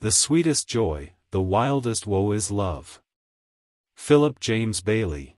The sweetest joy, the wildest woe is love. Philip James Bailey.